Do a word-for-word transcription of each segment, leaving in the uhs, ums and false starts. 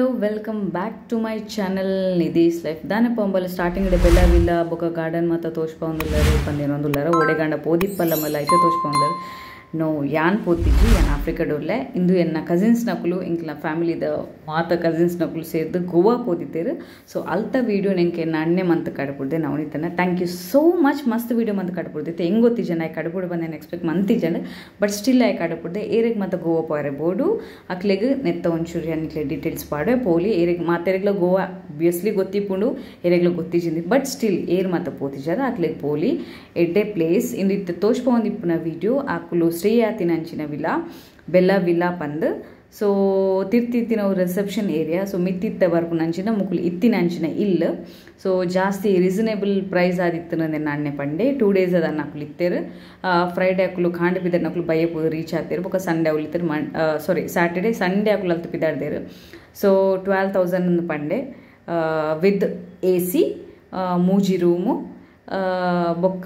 hello, welcome back to my channel Nidhi's Life. Dane pombal starting de bella villa boka garden mata toshpondulare pandenondulare odeganda podipalla mala aithe toshpondulare no yan potiji yan Africa dolle indu enna cousins nakulu inkla family da mata cousins nakulu serdu Goa podittere so alta video nenke nanne month kadapurde navnitana thank you so much mast video month kadapurde engo tijana I kadapurde bande expect month tijana but still I kadapurde erek mata Goa pare bodu akleg netta onchuri anikle details pade poli erek materegla Goa obviously gottippundu eregla gottijindi but still er mata potijara akleg poli edde place indi toshpondipuna video akulu ಶ್ರೀಯಾತಿನಂಚಿನ villa ಬೆಲ್ಲ villa ಪಂದ್ so ತಿರ್ತಿತ್ತಿನ reception area so ಮಿತ್ತಿತ್ತ work ನಂಚಿನ ಮುಕುಲು ಇತ್ತಿನಂಚಿನ ಇಲ್ಲ so ಜಾಸ್ತಿ ರೀಸನೇಬಲ್ ಪ್ರೈಸ್ ಆದಿತ್ತನ ನಾಣ್ಯ ಪಂಡೆ ಟೂ ಡೇಸ್ ಅದ ನಕುಲು ಇತ್ತೇರು ಫ್ರೈಡೇ ಅಕುಲು ಖಾಂಡ್ ಬಿದ್ದರ್ ನಕುಲು ಬಯ್ಯಪು ರೀಚ್ ಆಗ್ತೇರು ಬೊಕ ಸಂಡೇ ಅವು ಇತ್ತೇರು ಮನ್ ಸಾರಿ ಸ್ಯಾಟರ್ಡೇ ಸಂಡೇ ಅಕುಲು ಅಲ್ತು ಪಿದಾಡ್ದೇರು ಸೊ ಟ್ವೆಲ್ವ್ ತೌಸಂಡ್ ಪಂಡೆ ವಿತ್ ಎ ಸಿ ಮೂಜಿ ರೂಮು ಬೊಕ್ಕ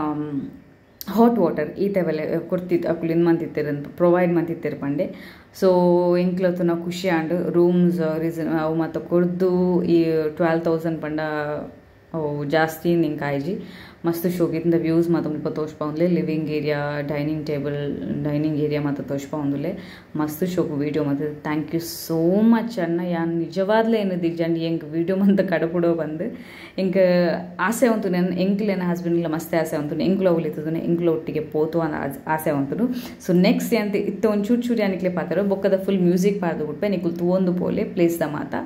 ಹಾಟ್ ವಾಟರ್ ಈತವೆಲ್ಲ ಕೊಡ್ತಿತ್ತು ಅಕ್ಕಳು ಇನ್ನು ಮಂತಿತ್ತೇರು ಪ್ರೊವೈಡ್ ಮಂತಿತ್ತೇರು ಪಂಡೆ ಸೊ ಇಂಕ್ಲತ್ತು ನಾವು ಖುಷಿ ಆಂಡು ರೂಮ್ಸ್ ರೀಸನ್ ಅವು ಮತ್ತು ಕೊಡ್ದು ಈ ಟ್ವೆಲ್ವ್ ತೌಸಂಡ್ ಪಂಡ ಅವು ಜಾಸ್ತಿ ನಿಂಗೆ ಕಾಯ್ಜಿ ಮಸ್ತ್ ಶೋಕಿಂದ ವ್ಯೂಸ್ ಮತ್ತು ಮುಲ್ಪ ತೋರಿಸ್ಪೌಂದ್ಲೆ living area dining table dining area ಮತ್ತು ತೋರಿಸ್ಪೌಂದ್ಲೆ ಮಸ್ತ್ ಶೋಕು ವೀಡಿಯೋ ಮತ್ತು ಥ್ಯಾಂಕ್ ಯು ಸೋ ಮಚ್ ಅಣ್ಣ ಯಾನ್ ನಿಜವಾದ್ಲೇ ಏನು ದಿಗ್ಜಂಡಿ ಹೆಂಗೆ ವೀಡಿಯೋ ಮಂತ ಕಡಪುಡೋ ಬಂದು ಹಿಂಗೆ ಆಸೆ ಉಂಟು ನನ್ನ ಎಂಕ್ಲೇನ ಹಸ್ಬೆಂಡ್ಲ ಮಸ್ತ್ ಆಸೆ ಉಂಟು ಎಂಕ್ಲ ಉಳಿತದನೆ ಎಂಕ್ಲ ಒಟ್ಟಿಗೆ ಪೋತು ಅನ್ನೋ ಆಸೆ ಉಂಟು ಸೊ ನೆಕ್ಸ್ಟ್ ಅಂತ ಇತ್ತು ಒಂದು ಚೂರು ಚೂರಿ ಅನಿಕ್ಲೆ ಪಾತಾರೋ ಬೊಕ್ಕದ ಫುಲ್ ಮ್ಯೂಸಿಕ್ ಪಾರ್ದು ಬಿಟ್ಪೆ ನಿಕುಲ್ ತೂವೊಂದು ಪೋಲೆ ಪ್ಲೇಸ್ದ ಮಾತ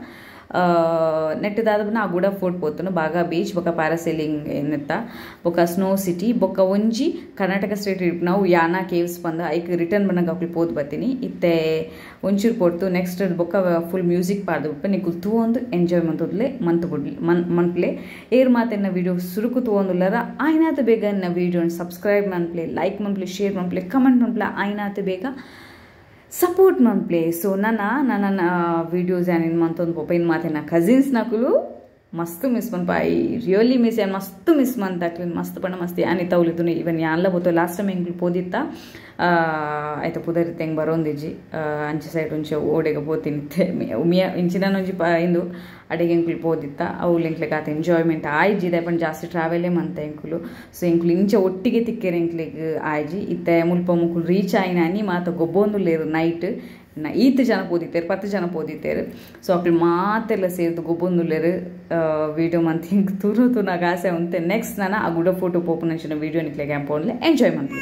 ನೆಟ್ ದಾದನ ಆ ಗುಡ ಫೋಟ್ ಪೋತನು ಬಾಗ ಬೀಚ್ ಬೊಕ್ಕ ಪ್ಯಾರಾಸೈಲಿಂಗ್ ಏನತ್ತ ಬೊಕ್ಕ ಸ್ನೋ ಸಿಟಿ ಬೊಕ್ಕ ಒಂಜಿ ಕರ್ನಾಟಕ ಸ್ಟೇಟ್ ಟ್ರಿಪ್ ನಾವು ಯಾನಾ ಕೇವ್ಸ್ ಬಂದ ಐಕ್ ರಿಟರ್ನ್ ಬಂದಾಗ ಅವ್ಳು ಪೋದ್ ಬರ್ತೀನಿ ಇತ್ತೆ ಒಂಚೂರು ಪೋಡ್ತು ನೆಕ್ಸ್ಟ್ ಬೊಕ್ಕ ಫುಲ್ ಮ್ಯೂಸಿಕ್ ಪಾರ್ದು ಬಿಟ್ಟು ನೀವು ತೂವೊಂದು ಎಂಜಾಯ್ ಮಂತದ್ಲೆ ಮಂತ್ ಬಿಡ್ಲಿ ಮನ್ ಮನ್ಪ್ಲೆ ಏರ್ ಮಾತೆನ್ನ ವೀಡಿಯೋ ಸುರುಕು ತೂವೊಂದುಲ್ಲರ ಆಯ್ನಾತ ಬೇಗ ನನ್ನ ವೀಡಿಯೋನ ಸಬ್ಸ್ಕ್ರೈಬ್ ಮನ್ಪ್ಲೆ ಲೈಕ್ ಮನ್ಪ್ಲೆ ಶೇರ್ ಮನ್ಪ್ಲೆ ಕಮೆಂಟ್ ಮನ್ಪ್ಲೆ ಆಯ್ನಾತ ಬೇಗ ಸಪೋರ್ಟ್ ಮನ್ಪ್ಲೆ ಸೊ ನನ್ನ ನನ್ನ ವೀಡಿಯೋಸ್ ಏನಿನ್ ಮಂತೊಂದು ಪೋಪ ಇನ್ನು ಮಾತೆ ನಾ ಕಸಿನ್ಸ್ ನಕುಲು ಮಸ್ತ್ ಮಿಸ್ ಮನ್ಪ ಐ ರಿಯಲಿ ಮಿಸ್ ಏನು ಮಸ್ತ್ ಮಿಸ್ ಮಂತಾಕ್ಲಿ ಮಸ್ತ್ ಪಂಡ ಮಸ್ತ್ ಯಾನ್ ಇತ್ತವಲಿದ್ದು ಇವನ್ ಯಾನ್ಲ ಬೋತು ಲಾಸ್ಟ್ ಟೈಮ್ ಹೆಂಗ್ಲು ಪೋದಿತ್ತ ಆಯ್ತಾ ಪುದರಿತ್ತೆ ಹೆಂಗೆ ಬರೋಂದಿಜ್ಜಿ ಅಂಚೆ ಸೈಡ್ ಒಂಚೆ ಓಡೆಗೆ ಪೋತಿನಿತ್ತೆ ಮಿಯ ಇಂಚಿನೊಂಜಿ ಪ ಇಂದು ಅಡಿಗೆ ಎಂಕ್ಲು ಪೋದಿತ್ತ ಅವ್ಲು ಎಂಕ್ಲಿಗೆ ಆತ ಎಂಜಾಯ್ಮೆಂಟ್ ಆಯ್ಜಿದೆ ಪಂಡ್ ಜಾಸ್ತಿ ಟ್ರಾವೆಲೇ ಮಂತ ಎಂಕ್ಲು ಸೊ ಎಂಕ್ಲು ಇಂಚೆ ಒಟ್ಟಿಗೆ ತಿಕ್ಕೇರೆ ಎಂಕ್ಲಿಗೆ ಆಯ್ಜಿ ಇತ್ತೆ ಮುಲ್ಪ ಮುಕ್ಕುಲು ರೀಚ್ ಆಯ್ನ ಅನಿ ಮಾತ ಗೊಬ್ಬೊಂದು ಲೇರು ನೈಟ್ ನಾ ಈತ್ ಜನ ಪೋದಿತ್ತೇರು ಪತ್ತು ಜನ ಪೋದಿತ್ತೇರು ಸೊ ಅಕ್ಳು ಮಾತೆಲ್ಲ ಸೇರಿದು ಗೊಬ್ಬೊಂದುಲ್ಲೇರು ವೀಡಿಯೋ ಮಂತ್ ಹಿಂಗೆ ತೂರು ತೂನಾಗ ಆಸೆ ಉಂಟೆ ನೆಕ್ಸ್ಟ್ ನಾನು ಆ ಗುಡ ಫೋಟೋ ಪೋಪು ನಂಚಿನ ವೀಡಿಯೋ ನಿಕ್ಲೆ ಕ್ಯಾಂಪೋನ್ಲೆ ಎಂಜಾಯ್ ಮಾಡ್ತೀನಿ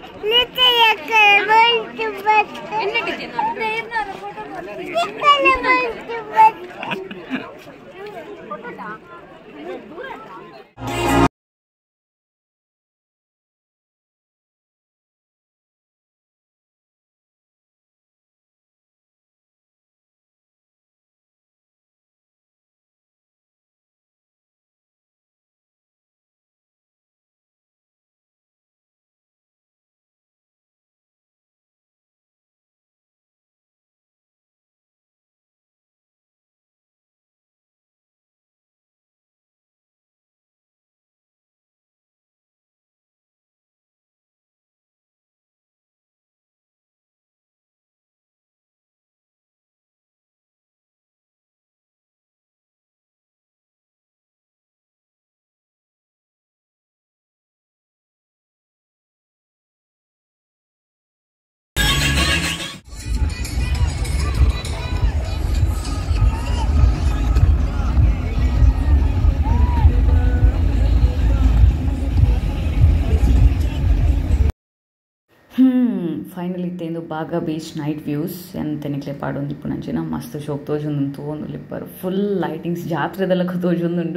ಫೈನಲಿ ಇತ್ತೇಂದು ಬಾಗ ಬೀಚ್ ನೈಟ್ ವ್ಯೂಸ್ ಎಂತೆನಿಕ್ಲೆ ಪಾಡೊಂದು ಇಪ್ಪು ನಂಚಿನ ಮಸ್ತ್ ಶೋಕ್ ತೋಜೊಂದು ತೂವೊಂದು ಲಿಪ್ಪರು ಫುಲ್ ಲೈಟಿಂಗ್ಸ್ ಜಾತ್ರೆದೆಲ್ಲಕ ತೋಜೊಂದುಂಡು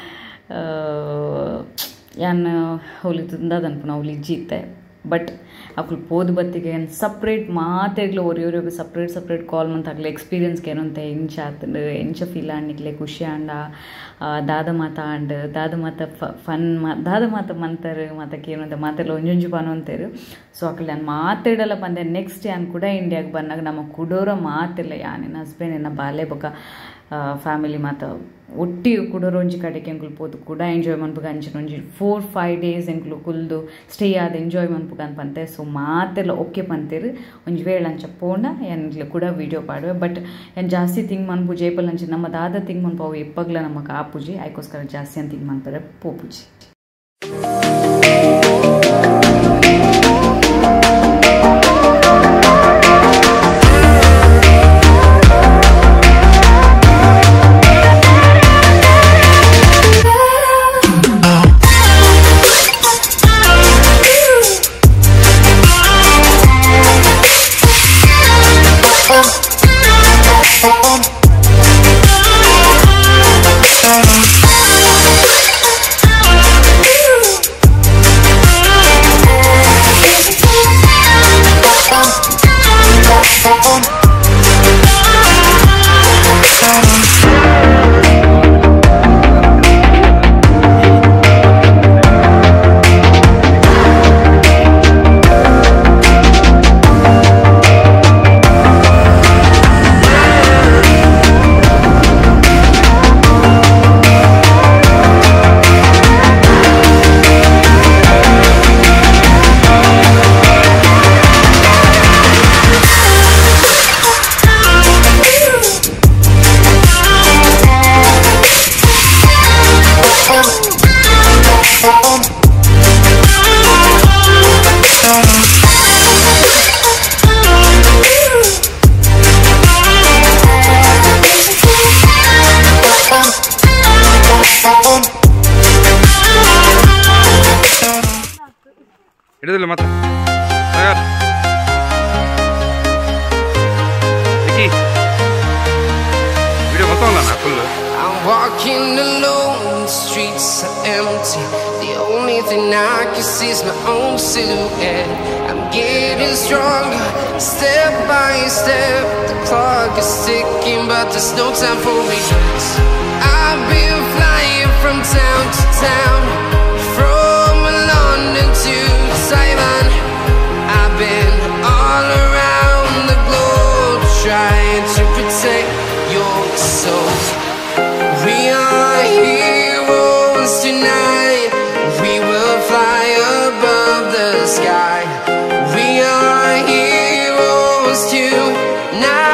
ಯಾನ್ ಹೋಲಿತಂದ ಅದನ್ಪುನ ಅವ್ಲು ಇಜ್ಜಿ ಇತ್ತೆ ಬಟ್ ಅಕ್ಲು ಪೋದು ಬತ್ತಿಗೆ ಏನು ಸಪ್ರೇಟ್ ಮಾತೆಗ್ಲು ಒರಿಯೋರಿಗೆ ಸಪ್ರೇಟ್ ಸಪ್ರೇಟ್ ಕಾಲ್ ಮಂತ್ ಆಗ್ಲಿ ಎಕ್ಸ್ಪೀರಿಯನ್ಸ್ಗೆ ಏನಂತ ಎಂಚ ಆತಂಡು ಎಂಚ ಫೀಲ್ ಆಡ್ನಿಕ್ಲೆ ಖುಷಿ ಆಂಡ ದಾದ ಮಾತ ಆಂಡ್ ದಾದ ಮಾತ ಫನ್ ಮಾ ದಾದ ಮಾತ ಮಂತರು ಮಾತಕ್ಕೆ ಏನಂತ ಮಾತೆಲ್ಲ ಒಂಜೊಂಜು ಪಾನು ಅಂತೇರು ಸೊ ಅಕ್ಲು ನಾನು ಮಾತಾಡಲ್ಲ ಬಂದೆ ನೆಕ್ಸ್ಟ್ ಯಾನ್ ಕೂಡ ಇಂಡಿಯಾಗೆ ಬಂದಾಗ ನಮ್ಮ ಕುಡೋರ ಮಾತೆಲ್ಲ ಯಾನ್ ನನ್ನ ಹಸ್ಬೆಂಡ್ ಏನ ಬಾಲೆ ಬೊಕ್ಕ ಫ್ಯಾಮಿಲಿ ಮಾತ ಒಟ್ಟಿ ಕೂಡ ಒಂಜಿ ಕಡೆಗೆ ಎಂಕುಲು ಪೋದು ಕೂಡ ಎಂಜಾಯ್ ಮನ್ಪುಗ ಅಂಚಿನ ಒಂಜಿ ಫೋರ್ ಫೈವ್ ಡೇಸ್ ಎಂಕುಲು ಕುಲ್ದು ಸ್ಟೇ ಆದ ಎಂಜಾಯ್ ಮನ್ಪುಗ ಅಂತ ಪಂತೆ ಸೊ ಮಾತೆಲ್ಲ ಓಕೆ ಪಂತೇರು ಒಂಜಿ ವೇಳೆ ಅಂಚ ಪೋಂಡ ಎಂಗ್ಲು ಕೂಡ ವೀಡಿಯೋ ಪಾಡುವೆ ಬಟ್ ಏನು ಜಾಸ್ತಿ ತಿಂಗ್ ಮನ್ಪು ಜೇಪಲ್ ಅಂಚೆ ನಮ್ಮ ದಾದ ತಿಂಗ್ ಮನ್ಪು ಅವು ಎಪ್ಪಗ್ಲ ನಮ್ಮ ಕಾಪುಜಿ ಅದಕ್ಕೋಸ್ಕರ ಜಾಸ್ತಿ ಅಂತ ತಿಂಗ್ ಮನ್ಪರೆ ಪೋಪುಜಿ. ಹಿಡಿದಿಲ್ಲ ಮತ್ತೆ ಸಾಗರ್ ವಿಕಿ ವಿಡಿಯೋ ಮೊತ್ತವಲ್ಲ ನಾ full. I'm walking alone, the streets are empty. The only thing I can see is my own silhouette. I'm getting stronger, step by step. The clock is ticking, but there's no time for regrets. I've been flying from town to town, from London to Taiwan. I've been all around the globe trying to protect your soul. We are heroes tonight. We will fly above the sky. We are heroes tonight.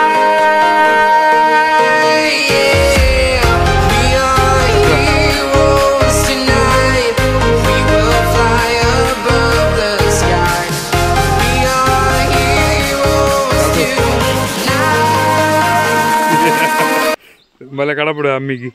ಮಲೆ ಕಡಬಿಡು ಅಮ್ಮಿಗೆ.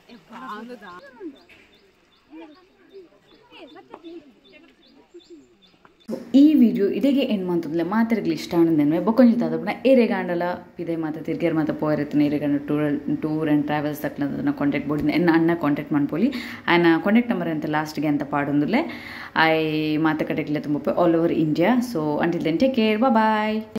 ಈ video ಇಡೆಗೆ ಏನು ಮಾಡ್ತದಲ್ಲ ಮಾತಾಡಲಿ ಇಷ್ಟ ಅನ್ನೋದೇನು ಬೊಕ್ಕೊಂಜಿ ತಾದಪ್ಪನ ಏರೆಗಾಂಡಲ ಇದೇ ಮಾತ ತಿರ್ಗೇರ್ ಮಾತ ಪೋಯಿರತ್ತೆ ಏರೆಗಾಂಡ ಟೂರ್ ಟೂರ್ ಆ್ಯಂಡ್ ಟ್ರಾವೆಲ್ಸ್ ತಕ್ಕನದನ್ನ ಕಾಂಟ್ಯಾಕ್ಟ್ ಬೋರ್ಡಿಂದ ಎನ್ನ ಅಣ್ಣ ಕಾಂಟ್ಯಾಕ್ಟ್ ಮಾಡ್ಕೊಳ್ಳಿ. ಆಯ್ನ ಕಾಂಟ್ಯಾಕ್ಟ್ ನಂಬರ್ ಅಂತ ಲಾಸ್ಟ್ಗೆ ಅಂತ ಪಾಡೊಂದುಲೆ ಆಯ್ ಮಾತ ಕಡೆಗೆ ತುಂಬ all over India. So until then take care, ಬಾಯ್.